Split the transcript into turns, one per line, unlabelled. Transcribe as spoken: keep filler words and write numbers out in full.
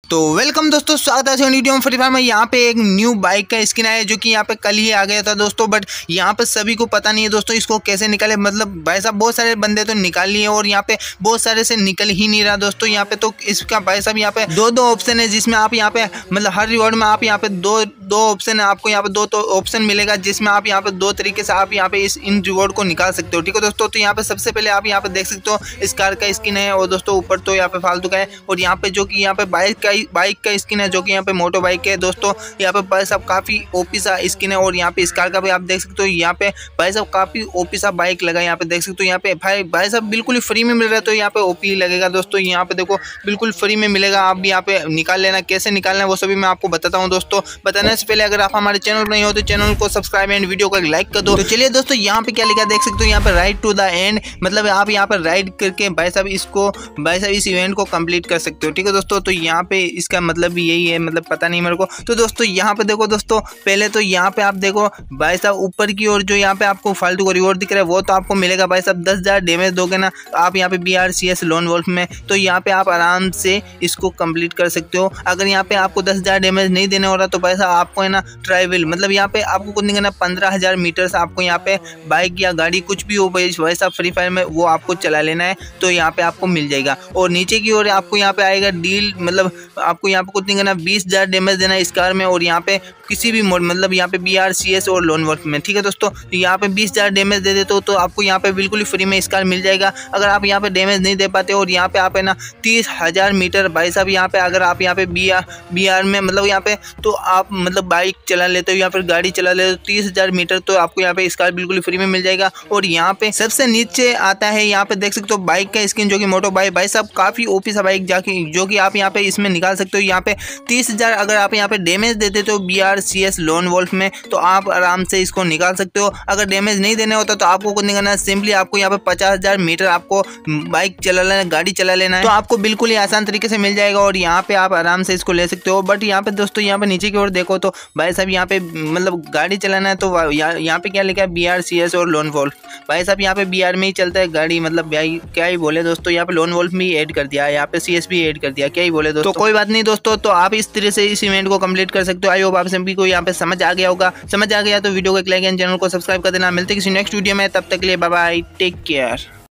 तो वेलकम दोस्तों, स्वागत है वीडियो में। फ्री फायर में यहाँ पे एक न्यू बाइक का स्किन आया जो कि यहाँ पे कल ही आ गया था दोस्तों। बट यहाँ पे सभी को पता नहीं है दोस्तों इसको कैसे निकाले। मतलब भाई साहब बहुत सारे बंदे तो निकाल लिए और यहाँ पे बहुत सारे से निकल ही नहीं रहा दोस्तों। यहाँ पे तो इसका भाई साहब यहाँ पे दो दो ऑप्शन है जिसमें आप यहाँ पे मतलब हर रिवॉर्ड में आप यहाँ पे दो दो ऑप्शन है, आपको यहाँ पे दो तो ऑप्शन मिलेगा जिसमें आप यहाँ पे दो तरीके से आप यहाँ पे इस इन रिवॉर्ड को निकाल सकते हो। ठीक है दोस्तों, तो यहाँ पे सबसे पहले आप यहाँ पे देख सकते हो इस कार का स्किन है और दोस्तों ऊपर तो यहाँ पे फालतू का है। और यहाँ पे जो कि यहाँ पे बाइक का बाइक का स्किन है जो कि यहाँ पे मोटो बाइक है दोस्तों। यहाँ पे भाई साहब काफी ओपी सा स्किन है। और यहाँ पे इस कार का भी आप देख सकते हो, यहाँ पे भाई साहब काफी ओपी सा बाइक लगा। यहाँ पे देख सकते हो यहाँ पे भाई भाई साहब बिल्कुल ही फ्री में मिल रहा है, तो यहाँ पे ओपी लगेगा दोस्तों। यहाँ पे देखो बिल्कुल फ्री में मिलेगा, आप भी यहाँ पे निकाल लेना। कैसे निकालना है वो सभी मैं आपको बताता हूँ दोस्तों। बताने से पहले अगर आप हमारे चैनल पर नहीं हो तो चैनल को सब्सक्राइब एंड वीडियो को लाइक कर दो। तो चलिए दोस्तों, यहाँ पे क्या लिखा देख सकते हो, यहाँ पे राइट टू द एंड, मतलब आप यहाँ पे राइड करके भाई साहब इसको भाई साहब इस इवेंट को कंप्लीट कर सकते हो। ठीक है दोस्तों, तो यहाँ पे इसका मतलब भी यही है, मतलब पता नहीं मेरे को। तो दोस्तों यहाँ पे देखो दोस्तों, पहले तो यहाँ पे आप देखो भाई साहब ऊपर की ओर जो यहाँ पे आपको फालतू को रिवॉर्ड दिख रहा है वो तो आपको मिलेगा भाई साहब दस हजार डैमेज दोगे ना तो आप यहाँ पे B R C S lone wolf में, तो यहाँ पे आप आराम से इसको कंप्लीट कर सकते हो। अगर यहाँ पे आपको दस हजार डैमेज नहीं देने हो रहा तो भाई साहब आपको है ना ट्राइवल, मतलब यहाँ पे आपको कुछ नहीं करना, पंद्रह हजार मीटर से आपको यहाँ पे बाइक या गाड़ी कुछ भी हो भाई साहब फ्री फायर में वो आपको चला लेना है, तो यहाँ पे आपको मिल जाएगा। और नीचे की ओर आपको यहाँ पे आएगा डील, मतलब आपको यहाँ पे कुछ नहीं करना, बीस हजार डैमेज देना है इस कार में। और यहाँ पे किसी भी मोड, मतलब यहाँ पे बी आर सी एस और लोन वर्क में। ठीक है दोस्तों, तो यहाँ पे बीस हजार डैमेज दे देते हो तो आपको यहाँ पे बिल्कुल ही फ्री में इस कार मिल जाएगा। अगर आप यहाँ पे डैमेज नहीं दे पाते और यहाँ पे आप है ना तीस हजार मीटर भाई साहब यहाँ पे अगर आप यहाँ पे बी आर बी आर में मतलब यहाँ पे तो आप मतलब बाइक चला लेते हो या फिर गाड़ी चला लेते हो तीस हजार मीटर, तो आपको यहाँ पे इस कार बिल्कुल फ्री में मिल जाएगा। और यहाँ पे सबसे नीचे आता है, यहाँ पे देख सकते हो बाइक का स्किन जो कि मोटो बाइक भाई साहब काफी ओपी सा बाइक जाके जो कि आप यहाँ पे इसमें निकाल सकते हो। यहाँ पे तीस हजार अगर आप यहाँ पे डैमेज देते हो B R C S lone wolf में तो आप आराम से इसको निकाल सकते हो। अगर डैमेज नहीं देने होता तो आपको कुछ नहीं करना है, सिंपली आपको यहाँ पे पचास हजार मीटर आपको बाइक चला लेना है, गाड़ी चला लेना है, तो आपको बिल्कुल ही आसान तरीके से मिल जाएगा और यहाँ पे आप आराम से इसको ले सकते हो। बट यहाँ पे दोस्तों यहाँ पे नीचे की ओर देखो तो भाई साहब यहाँ पे मतलब गाड़ी चलाना है तो यहाँ पे क्या लिखा है बी आर सी एस और लोन वोल्फ। भाई साहब यहाँ पे बी आर में ही चलता है गाड़ी, मतलब क्या ही बोले दोस्तों, यहाँ पे लोन वोल्फ भी ऐड कर दिया है, यहाँ पे सी एस भी ऐड कर दिया, क्या ही बोले दोस्तों। तो कोई बात नहीं दोस्तों, तो आप इस तरह से इस इवेंट को कंप्लीट कर सकते हो। आई होप आप सभी को यहाँ पे समझ आ गया होगा। समझ आ गया तो वीडियो को एक लाइक एंड चैनल को सब्सक्राइब कर देना। मिलते किसी नेक्स्ट वीडियो में, तब तक के लिए बाय बाय, टेक केयर।